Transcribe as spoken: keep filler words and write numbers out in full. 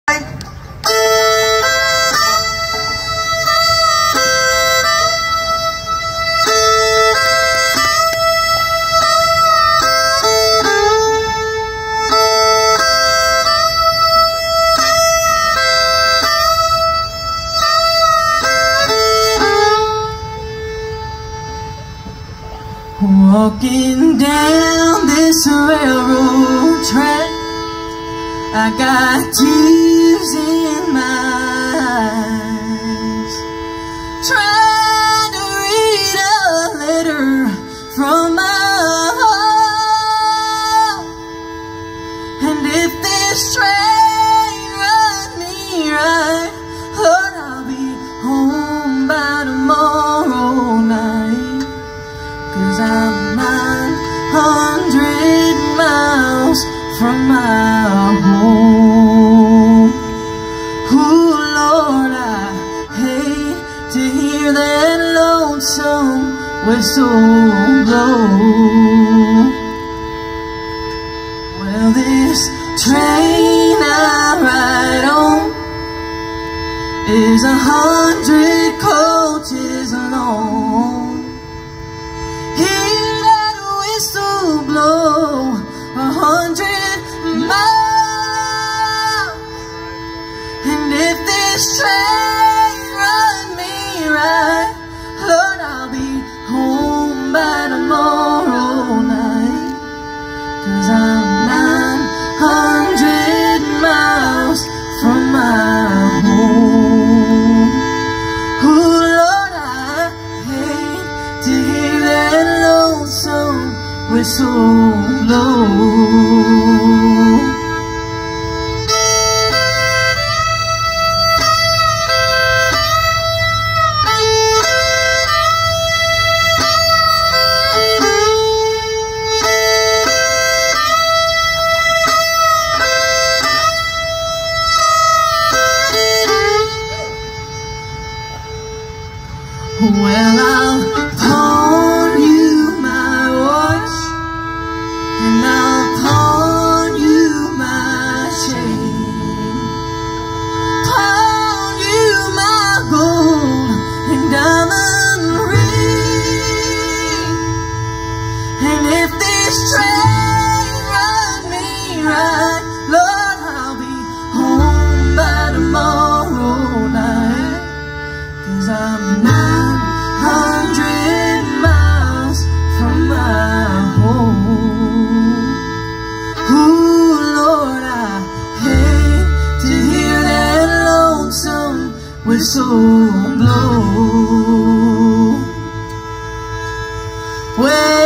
Walking down this railroad track, I got tears in my eyes, trying to read a letter from my heart. And if this train runs me right, Lord, I'll be home by tomorrow night. 'Cause I'm nine hundred miles from my home. Ooh, Lord, I hate to hear that lonesome whistle blow. Well, this train I ride on is a hundred coaches long. Hear that whistle blow a hundred miles. And if this train runs me right, Lord, I'll be home by tomorrow night. 'Cause I'm nine hundred miles from my home. Ooh, Lord, I hate to hear that lonesome whistle blow. Well, I'll pawn you my watch, and I'll pawn you my chain, pawn you my gold and diamond ring. And if this train runs me right, Lord, I'll be home by tomorrow night. 'Cause I'm nine hundred miles from my home. Ooh, Lord, I hate to hear that lonesome whistle blow. Well,